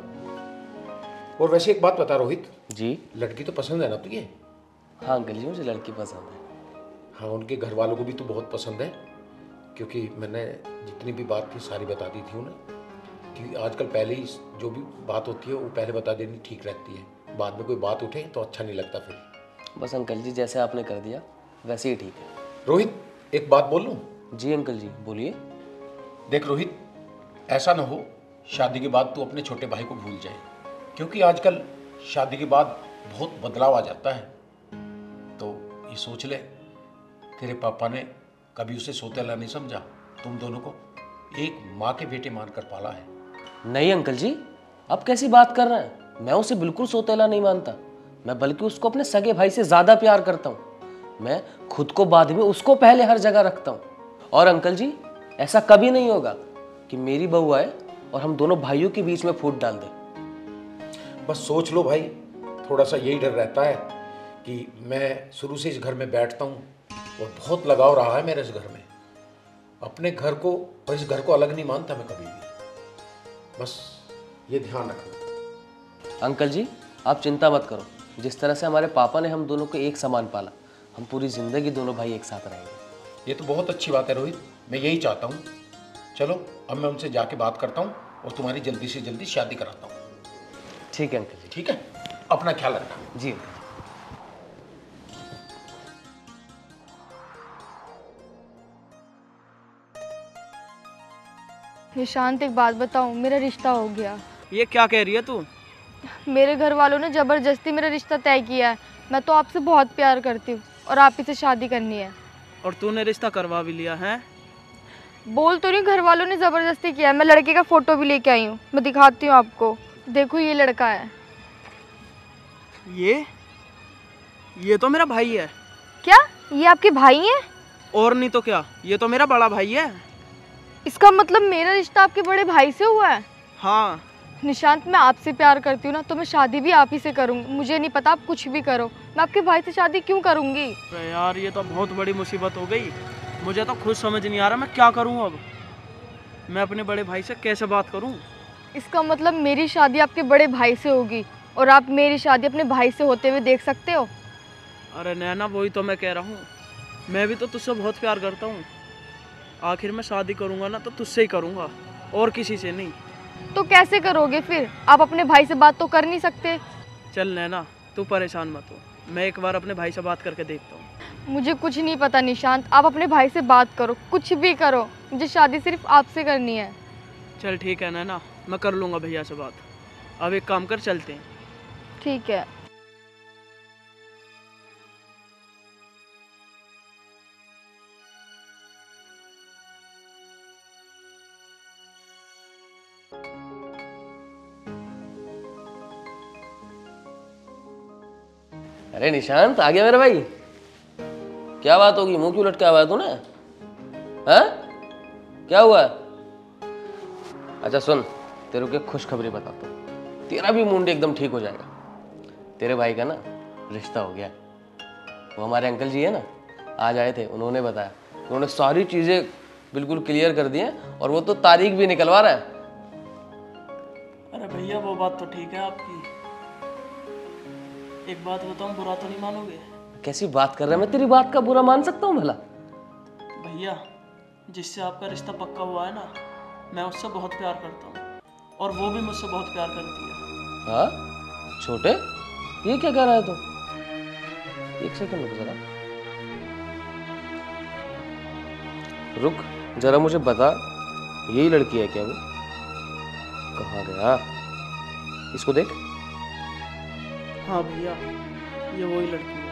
और वैसे एक बात बता रोहित जी। लड़की तो पसंद है ना तुझे? हाँ अंकल जी, मुझे लड़की पसंद है। हाँ, उनके घर वालों को भी तो बहुत पसंद है, क्योंकि मैंने जितनी भी बात थी सारी बता दी थी उन्हें, कि आजकल पहले ही जो भी बात होती है वो पहले बता देनी ठीक रहती है, बाद में कोई बात उठे तो अच्छा नहीं लगता फिर। बस अंकल जी, जैसे आपने कर दिया वैसे ही ठीक है। रोहित, एक बात बोल लूँ? जी अंकल जी, बोलिए। देख रोहित, ऐसा ना हो शादी के बाद तू अपने छोटे भाई को भूल जाए, क्योंकि आजकल शादी के बाद बहुत बदलाव आ जाता है। तो ये सोच ले, तेरे पापा ने कभी उसे सौतेला नहीं समझा, तुम दोनों को एक माँ के बेटे मानकर पाला है। नहीं अंकल जी, आप कैसी बात कर रहे हैं? मैं उसे बिल्कुल सौतेला नहीं मानता, मैं बल्कि उसको अपने सगे भाई से ज़्यादा प्यार करता हूँ। मैं खुद को बाद में, उसको पहले हर जगह रखता हूँ। और अंकल जी, ऐसा कभी नहीं होगा कि मेरी बहू आए और हम दोनों भाइयों के बीच में फूट डाल दें। बस सोच लो भाई, थोड़ा सा यही डर रहता है कि मैं शुरू से इस घर में बैठता हूँ और बहुत लगाव रहा है मेरे इस घर में, अपने घर को और इस घर को अलग नहीं मानता मैं कभी भी। बस ये ध्यान रखना। अंकल जी, आप चिंता मत करो, जिस तरह से हमारे पापा ने हम दोनों को एक समान पाला, हम पूरी जिंदगी दोनों भाई एक साथ रहेंगे। ये तो बहुत अच्छी बात है रोहित, मैं यही चाहता हूँ। चलो अब मैं उनसे जाके बात करता हूँ और तुम्हारी जल्दी से जल्दी शादी कराता हूँ। ठीक है अंकल जी। ठीक है, अपना ख्याल रखना। जी अंकल जी। निशांत, एक बात बताऊं, मेरा रिश्ता हो गया। ये क्या कह रही है तू? मेरे घर वालों ने ज़बरदस्ती मेरा रिश्ता तय किया है। मैं तो आपसे बहुत प्यार करती हूँ और आप ही से शादी करनी है। और तूने रिश्ता करवा भी लिया है? बोल तो नहीं, घर वालों ने ज़बरदस्ती किया है। मैं लड़के का फ़ोटो भी लेके आई हूँ, मैं दिखाती हूँ आपको। देखो, ये लड़का है। ये तो मेरा भाई है। क्या ये आपके भाई हैं? और नहीं तो क्या, ये तो मेरा बड़ा भाई है। इसका मतलब मेरा रिश्ता आपके बड़े भाई से हुआ है? हाँ। निशांत, मैं आपसे प्यार करती हूँ ना, तो मैं शादी भी आप ही से करूँगी। मुझे नहीं पता आप कुछ भी करो, मैं आपके भाई से शादी क्यों करूँगी? अरे यार, ये तो बहुत बड़ी मुसीबत हो गई। मुझे तो खुद समझ नहीं आ रहा मैं क्या करूँ अब। मैं अपने बड़े भाई से कैसे बात करूँ? इसका मतलब मेरी शादी आपके बड़े भाई से होगी और आप मेरी शादी अपने भाई से होते हुए देख सकते हो? अरे नैना, वही तो मैं कह रहा हूँ, मैं भी तो तुझसे बहुत प्यार करता हूँ। आखिर मैं शादी करूँगा ना तो तुझसे ही करूँगा, और किसी से नहीं। तो कैसे करोगे फिर? आप अपने भाई से बात तो कर नहीं सकते। चल नैना, तू परेशान मत हो, मैं एक बार अपने भाई से बात करके देखता हूँ। मुझे कुछ नहीं पता निशांत, आप अपने भाई से बात करो, कुछ भी करो, मुझे शादी सिर्फ आपसे करनी है। चल ठीक है नैना, मैं कर लूँगा भैया से बात। अब एक काम कर, चलते हैं। ठीक है। अरे निशांत, आ गया मेरा भाई। क्या बात होगी, मुंह क्यों लटका हुआ है तूने? हाँ, क्या हुआ? अच्छा सुन, तेरे को एक खुशखबरी बताता हूँ। तेरा भी मूड एकदम ठीक हो जाएगा। तेरे भाई का ना रिश्ता हो गया। वो हमारे अंकल जी है ना, आज आए थे, उन्होंने बताया, उन्होंने सारी चीज़ें बिल्कुल क्लियर कर दी हैं और वो तो तारीख भी निकलवा रहा है। अरे भैया वो बात तो ठीक है आपकी, एक बात बताऊं, बुरा तो नहीं मानोगे? कैसी बात कर रहा है? मैं तेरी बात का बुरा मान सकता हूँ भला? भैया जिससे आपका रिश्ता पक्का हुआ है ना, मैं उससे बहुत प्यार करता हूँ और वो भी मुझसे बहुत प्यार करती है। हाँ छोटे, ये क्या कह रहा है तू? एक सेकंड रुक जरा, रुक जरा, मुझे बता, यही लड़की है क्या वो? कहाँ गया? इसको देख। हाँ भैया ये वही लड़की है,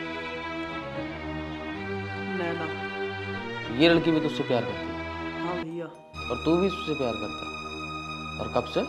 नैना। ये लड़की भी तुझसे प्यार करती है? हाँ भैया। और तू भी उससे प्यार करता है? और कब से?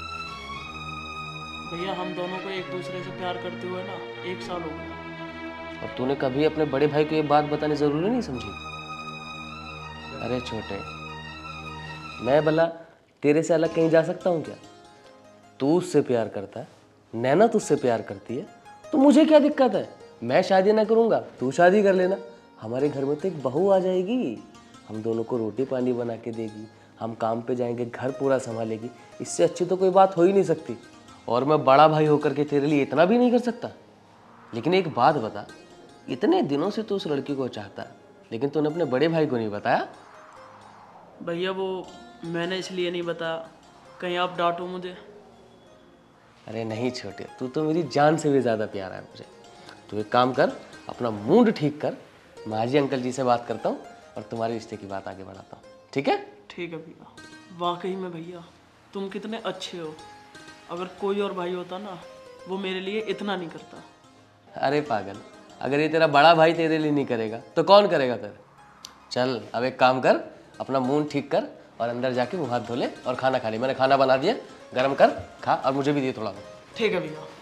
भैया हम दोनों को एक दूसरे से प्यार करते हुए ना 1 साल हो गया। और तूने कभी अपने बड़े भाई को ये बात बतानी जरूरी नहीं समझी? अरे छोटे, मैं भला तेरे से अलग कहीं जा सकता हूँ क्या? तू उससे प्यार करता है, नैना तुझसे प्यार करती है, तो मुझे क्या दिक्कत है? मैं शादी ना करूँगा, तू शादी कर लेना। हमारे घर में तो एक बहू आ जाएगी, हम दोनों को रोटी पानी बना के देगी, हम काम पे जाएंगे, घर पूरा संभालेगी। इससे अच्छी तो कोई बात हो ही नहीं सकती। और मैं बड़ा भाई होकर के तेरे लिए इतना भी नहीं कर सकता। लेकिन एक बात बता, इतने दिनों से तू उस लड़की को चाहता है, लेकिन तूने अपने बड़े भाई को नहीं बताया? भैया वो मैंने इसलिए नहीं बताया, कहीं आप डांटो मुझे। अरे नहीं छोटे, तू तो मेरी जान से भी ज़्यादा प्यारा है मुझे। तू एक काम कर, अपना मूड ठीक कर, मैं आज ही अंकल जी से बात करता हूँ और तुम्हारे रिश्ते की बात आगे बढ़ाता हूँ, ठीक है? ठीक है भैया। वाकई में भैया तुम कितने अच्छे हो, अगर कोई और भाई होता ना वो मेरे लिए इतना नहीं करता। अरे पागल, अगर ये तेरा बड़ा भाई तेरे लिए नहीं करेगा तो कौन करेगा फिर? चल अब एक काम कर, अपना मूड ठीक कर और अंदर जाके मुँह हाथ धो ले और खाना खा ले। मैंने खाना बना दिया, गरम कर खा और मुझे भी दे थोड़ा बहुत। ठीक है भैया।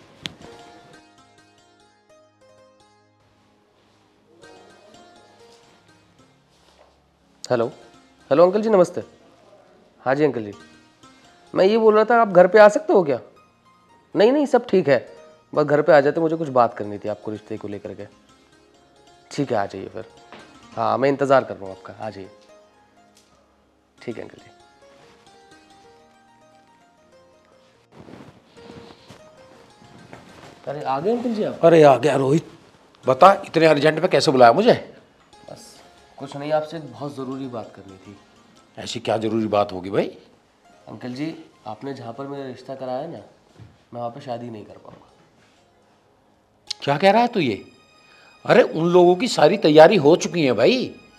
हेलो हेलो अंकल जी, नमस्ते। हाँ जी अंकल जी, मैं ये बोल रहा था, आप घर पे आ सकते हो क्या? नहीं नहीं सब ठीक है, बस घर पे आ जाते, मुझे कुछ बात करनी थी आपको रिश्ते को लेकर के। ठीक है आ जाइए फिर। हाँ मैं इंतज़ार कर रहा हूँ आपका, आ जाइए। ठीक है अंकल जी। अरे आ गए अंकल जी आप? अरे आ गया रोहित, बता इतने अर्जेंट में कैसे बुलाया मुझे? बस कुछ नहीं, आपसे एक बहुत ज़रूरी बात करनी थी। ऐसी क्या जरूरी बात होगी भाई? अंकल जी, आपने जहाँ पर मेरा रिश्ता कराया है ना, मैं वहाँ पर शादी नहीं कर पाऊँगा। क्या कह रहा है तू ये? अरे उन लोगों की सारी तैयारी हो चुकी है भाई,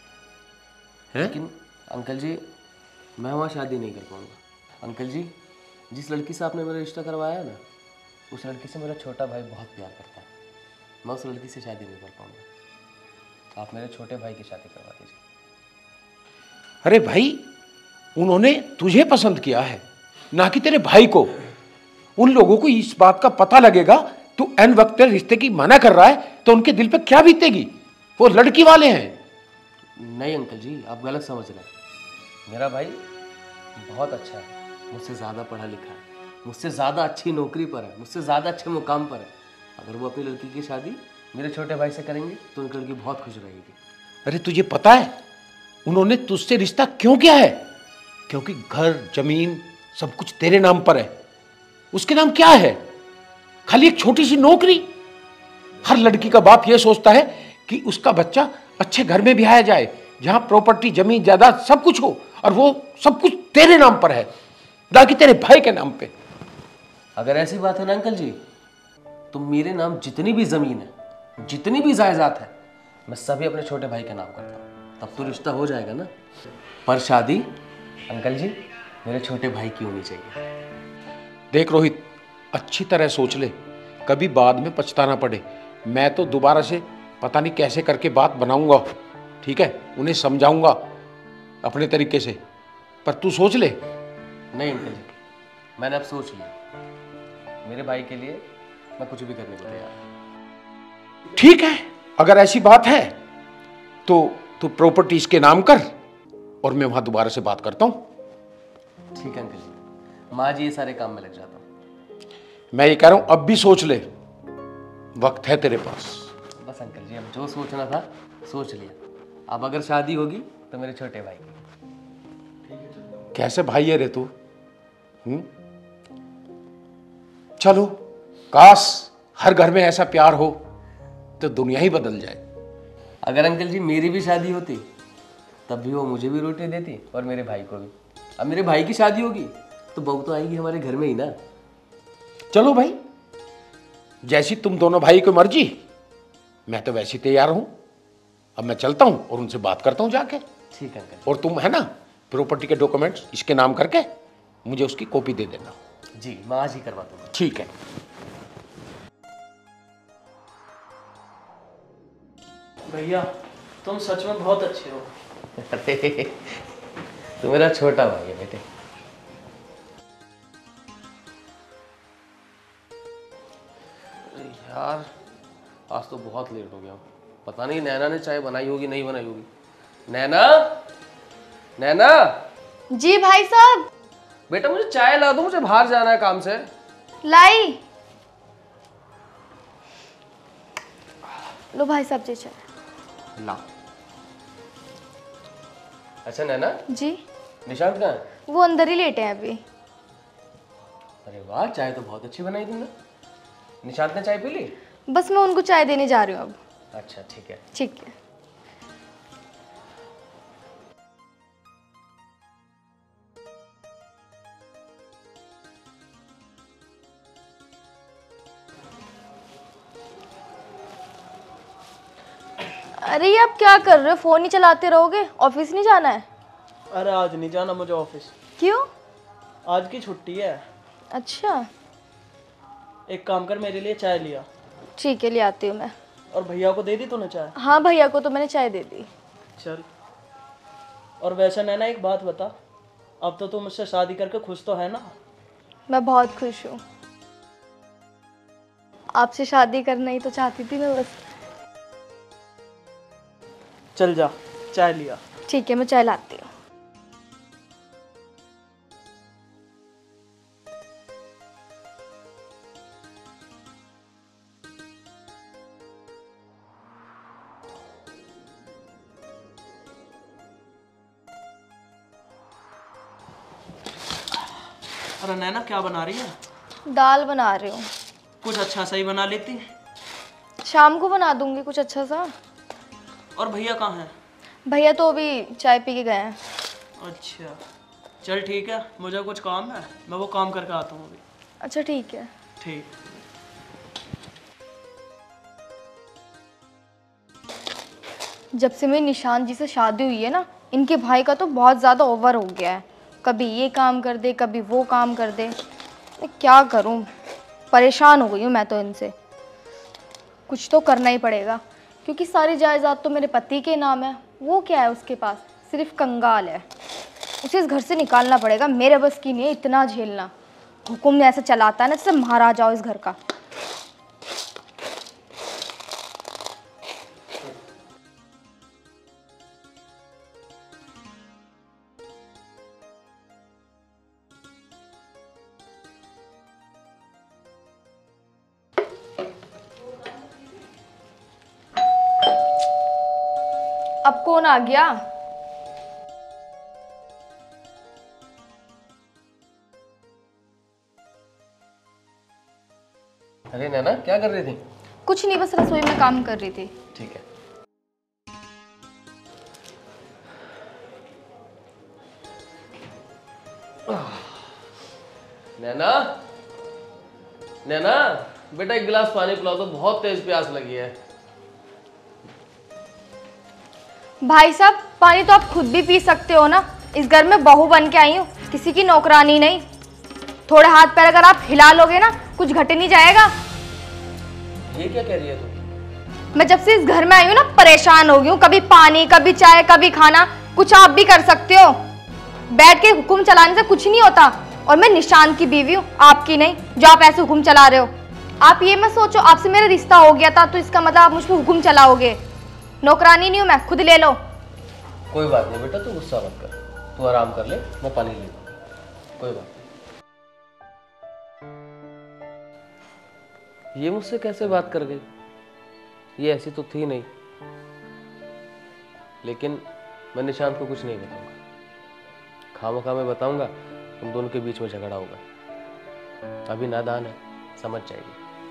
है? लेकिन अंकल जी मैं वहाँ शादी नहीं कर पाऊँगा। अंकल जी, जिस लड़की से आपने मेरा रिश्ता करवाया है ना, उस लड़की से मेरा छोटा भाई बहुत प्यार करता है। मैं उस लड़की से शादी नहीं कर पाऊँगा। आप मेरे छोटे भाई की शादी करवा दीजिए। अरे भाई, उन्होंने तुझे पसंद किया है ना कि तेरे भाई को। उन लोगों को इस बात का पता लगेगा तू एन वक्त पे रिश्ते की मना कर रहा है तो उनके दिल पे क्या बीतेगी? वो लड़की वाले हैं। नहीं अंकल जी, आप गलत समझ रहे हैं। मेरा भाई बहुत अच्छा है, मुझसे ज़्यादा पढ़ा लिखा है, मुझसे ज़्यादा अच्छी नौकरी पर है, मुझसे ज़्यादा अच्छे मुकाम पर है। अगर वो अपनी लड़की की शादी मेरे छोटे भाई से करेंगे तो उनकी लड़की बहुत खुश रहेगी। अरे तुझे पता है उन्होंने तुझसे रिश्ता क्यों किया है? क्योंकि घर जमीन सब कुछ तेरे नाम पर है। उसके नाम क्या है? खाली एक छोटी सी नौकरी। हर लड़की का बाप यह सोचता है कि उसका बच्चा अच्छे घर में ब्याया जाए, जहां प्रॉपर्टी जमीन जायदाद सब कुछ हो, और वो सब कुछ तेरे नाम पर है ना कि तेरे भाई के नाम पे। अगर ऐसी बात है ना अंकल जी, तो मेरे नाम जितनी भी जमीन है, जितनी भी जायदाद है, मैं सभी अपने छोटे भाई के नाम करता हूँ। तब तो रिश्ता हो जाएगा ना। पर शादी अंकल जी मेरे छोटे भाई की होनी चाहिए। देख रोहित, अच्छी तरह सोच ले, कभी बाद में पछताना पड़े। मैं तो दोबारा से पता नहीं कैसे करके बात बनाऊंगा, ठीक है? उन्हें समझाऊंगा अपने तरीके से, पर तू सोच ले। नहीं अंकल जी, मैंने अब सोच लिया। मेरे भाई के लिए मैं कुछ भी करने को तैयार हूं। ठीक है, अगर ऐसी बात है तो तू प्रॉपर्टी इसके नाम कर और मैं वहां दोबारा से बात करता हूं। ठीक है अंकल जी, मैं आज ये सारे काम में लग जाता हूँ। मैं ये कह रहा हूं अब भी सोच ले, वक्त है तेरे पास। बस अंकल जी, अब जो सोचना था सोच लिया। अब अगर शादी होगी तो मेरे छोटे भाई की। कैसे भाई है रे तू? चलो, काश हर घर में ऐसा प्यार हो तो दुनिया ही बदल जाए। अगर अंकल जी मेरी भी शादी होती तब भी वो मुझे भी रोटी देती और मेरे भाई को भी। अब मेरे भाई की शादी होगी तो बहू तो आएगी हमारे घर में ही ना। चलो भाई, जैसी तुम दोनों भाई की मर्जी, मैं तो वैसी तैयार हूं। अब मैं चलता हूं और उनसे बात करता हूं जाके। ठीक है अंकल। और तुम है ना प्रॉपर्टी के डॉक्यूमेंट्स इसके नाम करके मुझे उसकी कॉपी दे देना। जी मैं आज ही करवा दूंगा। ठीक है। भैया तुम सच में बहुत अच्छे हो। अरे तू मेरा छोटा भाई है बेटे। यार आज तो बहुत लेट हो गया। पता नहीं नैना ने चाय बनाई होगी नहीं बनाई होगी। नैना, नैना। जी भाई साहब। बेटा मुझे चाय ला दो, मुझे बाहर जाना है काम से। लाई। लो भाई साहब जी चाय। ला। अच्छा नैना जी। निशांत कहाँ है? वो अंदर ही लेटे हैं अभी। अरे वाह, चाय तो बहुत अच्छी बनाई तुमने। निशांत ने चाय पी ली? बस मैं उनको चाय देने जा रही हूँ अब। अच्छा ठीक है। ठीक है। अरे ये आप क्या कर रहे हो? फोन ही चलाते रहोगे? ऑफिस नहीं जाना है? अरे आज नहीं जाना मुझे ऑफिस। क्यों? आज की छुट्टी है। अच्छा एक काम कर, मेरे लिए चाय लिया। ठीक है ले आती हूँ मैं। और भैया को दे दी तूने चाय? हाँ भैया को तो मैंने चाय दे दी। चल। और वैसे नैना एक बात बता, अब तो तू मुझसे शादी करके खुश तो है ना? मैं बहुत खुश हूँ। आपसे शादी करना ही तो चाहती थी मैं बस। चल जा, चाय लिया। ठीक है मैं चाय लाती हूँ। अरे नैना क्या बना रही है? दाल बना रही हूँ। कुछ अच्छा सा ही बना लेती। शाम को बना दूंगी कुछ अच्छा सा। और भैया कहाँ हैं? भैया तो अभी चाय पी के गए हैं। अच्छा चल ठीक है, मुझे कुछ काम है, मैं वो काम करके आता हूँ अभी। अच्छा ठीक है। ठीक। जब से मेरी निशांत जी से शादी हुई है ना, इनके भाई का तो बहुत ज़्यादा ओवर हो गया है। कभी ये काम कर दे, कभी वो काम कर दे। मैं क्या करूं, परेशान हो गई हूँ मैं तो इनसे। कुछ तो करना ही पड़ेगा क्योंकि सारी जायदाद तो मेरे पति के नाम है। वो क्या है उसके पास? सिर्फ कंगाल है। उसे इस घर से निकालना पड़ेगा। मेरे बस की नहीं है इतना झेलना। हुक्म ऐसे चलाता है ना जैसे महाराजा हो इस घर का। अब कौन आ गया? अरे नैना क्या कर रही थी? कुछ नहीं, बस रसोई में काम कर रही थी। ठीक है। नैना, नैना बेटा एक गिलास पानी पिलाओ तो, बहुत तेज प्यास लगी है। भाई साहब पानी तो आप खुद भी पी सकते हो ना। इस घर में बहू बन के आई हूँ, किसी की नौकरानी नहीं। थोड़े हाथ पैर अगर आप हिला लोगे ना कुछ घट नहीं जाएगा। ये क्या कह रही है तू? मैं जब से इस घर में आई हूँ ना परेशान हो गई हूँ। कभी पानी, कभी चाय, कभी खाना। कुछ आप भी कर सकते हो। बैठ के हुक्म चलाने से कुछ नहीं होता। और मैं निशांत की बीवी हूँ, आपकी नहीं, जो आप ऐसे हुक्म चला रहे हो। आप ये मत सोचो आपसे मेरा रिश्ता हो गया था तो इसका मतलब आप मुझ पर हुक्म चलाओगे। नौकरानी नहीं हूँ मैं, खुद ले लो। कोई बात नहीं बेटा, तू गुस्सा मत कर, तू आराम कर ले, मैं पानी ले लूँ। कोई बात ये मुझसे कैसे बात कर गई? ये ऐसी तो थी नहीं। लेकिन मैं निशांत को कुछ नहीं बताऊंगा। खामखा मैं बताऊंगा तुम दोनों के बीच में झगड़ा होगा। अभी नादान है, समझ जाएगी।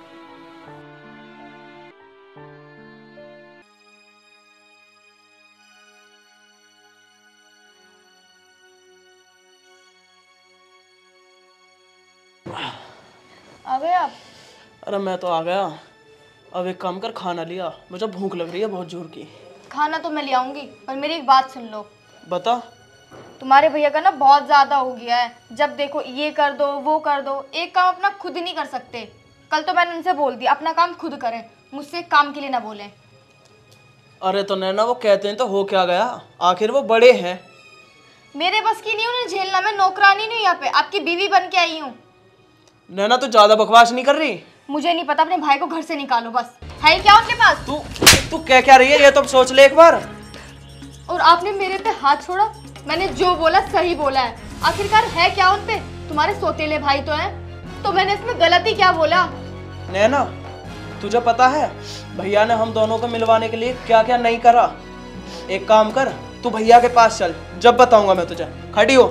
आ गए आप? अरे मैं तो आ गया। अब एक काम कर, खाना लिया, मुझे भूख लग रही है बहुत जोर की। खाना तो मैं ले आऊंगी, पर मेरी एक बात सुन लो। बता। तुम्हारे भैया का ना बहुत ज़्यादा हो गया है। जब देखो ये कर दो वो कर दो, एक काम अपना खुद ही नहीं कर सकते। कल तो मैंने उनसे बोल दिया अपना काम खुद करें, मुझसे काम के लिए ना बोलें। अरे तो नैना वो कहते हैं तो हो क्या गया, आखिर वो बड़े हैं। मेरे बस की नहीं उन्हें झेलना, मैं नौकरानी नहीं यहाँ पे, आपकी बीवी बन के आई हूँ। नैना तो ज्यादा बकवास नहीं कर रही? मुझे नहीं पता, अपने भाई को घर से निकालो बस। है क्या उनके पास? तू क्या रही है ये तो सोच ले एक बार। और आपने मेरे पे हाथ छोड़ा, मैंने जो बोला सही बोला है। आखिरकार है क्या उन पे? तुम्हारे सौतेले भाई तो हैं, तो मैंने इसमें गलती क्या बोला? नैना तुझे पता है भैया ने हम दोनों को मिलवाने के लिए क्या क्या नहीं करा। एक काम कर, तू भैया के पास चल, जब बताऊंगा मैं तुझे। खड़ी हो।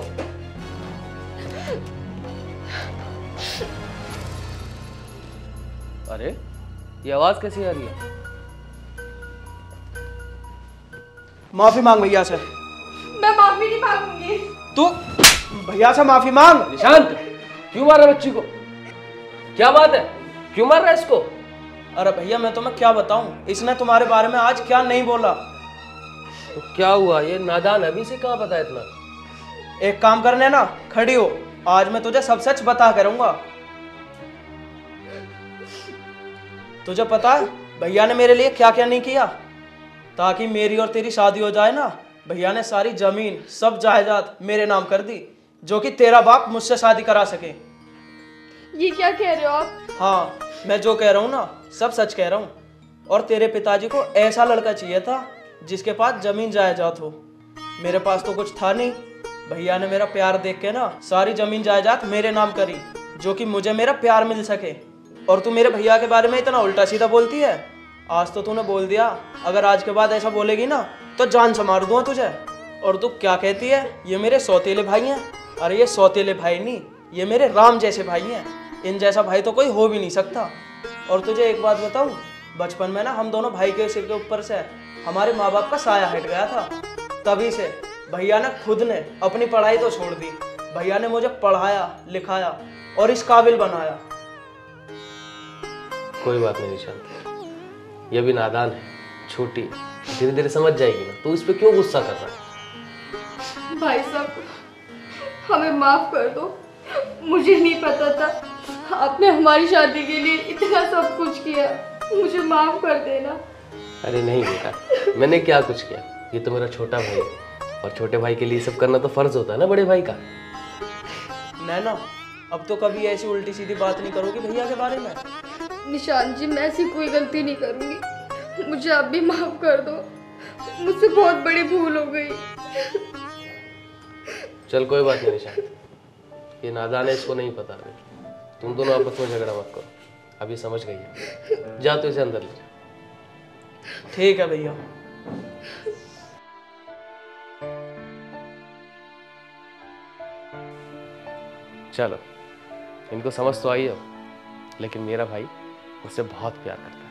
अरे ये आवाज कैसी आ रही है? माफी मांग भैया से। मैं माफी नहीं मांगूंगी। तू भैया से माफी मांग। निशांत, क्यों मार रहा बच्ची को? क्या बात है, क्यों मार रहा है इसको? अरे भैया मैं तुम्हें क्या बताऊं, इसने तुम्हारे बारे में आज क्या नहीं बोला। तो क्या हुआ? ये नादान अभी से कहाँ पता है इतना? एक काम करने ना, खड़ी हो, आज मैं तुझे सब सच बता करूंगा। तुझे पता है भैया ने मेरे लिए क्या क्या नहीं किया? ताकि मेरी और तेरी शादी हो जाए ना, भैया ने सारी जमीन सब जायदाद मेरे नाम कर दी, जो कि तेरा बाप मुझसे शादी करा सके। ये क्या कह रहे हो आप? हाँ, मैं जो कह रहा हूँ ना सब सच कह रहा हूँ। और तेरे पिताजी को ऐसा लड़का चाहिए था जिसके पास जमीन जायदाद हो। मेरे पास तो कुछ था नहीं। भैया ने मेरा प्यार देख के ना सारी जमीन जायदाद मेरे नाम करी, जो कि मुझे मेरा प्यार मिल सके। और तू मेरे भैया के बारे में इतना उल्टा सीधा बोलती है। आज तो तूने बोल दिया, अगर आज के बाद ऐसा बोलेगी ना तो जान से मार दूंगा तुझे। और तू क्या कहती है ये मेरे सौतेले भाई हैं? अरे ये सौतेले भाई नहीं, ये मेरे राम जैसे भाई हैं। इन जैसा भाई तो कोई हो भी नहीं सकता। और तुझे एक बात बताऊं, बचपन में ना हम दोनों भाई के सिर के ऊपर से हमारे माँ बाप का साया हट गया था। तभी से भैया ने खुद ने अपनी पढ़ाई तो छोड़ दी। भैया ने मुझे पढ़ाया लिखाया और इस काबिल बनाया। कोई बात नहीं निशांत, ये भी नादान है, छोटी, धीरे धीरे समझ जाएगी ना। तू इस पे क्यों गुस्सा कर रहा है? भाई साहब हमें माफ कर दो, मुझे नहीं पता था आपने हमारी शादी के लिए इतना सब कुछ किया, मुझे माफ कर देना। अरे नहीं बेटा, मैंने क्या कुछ किया, ये तो मेरा छोटा भाई है और छोटे भाई के लिए सब करना तो फर्ज होता है ना बड़े भाई का। नैना अब तो कभी ऐसी उल्टी सीधी बात नहीं करोगी भैया के बारे में। निशांत जी मैं ऐसी कोई गलती नहीं करूंगी, मुझे आप भी माफ कर दो, मुझसे बहुत बड़ी भूल हो गई। चल कोई बात नहीं निशांत, ये नादान है, इसको नहीं पता। तुम दोनों आपस में झगड़ा मत करो, अभी समझ गई है। जा तो इसे अंदर ले जा। ठीक है भैया। चलो, इनको समझ तो आई हो, लेकिन मेरा भाई मुझसे बहुत प्यार करता है।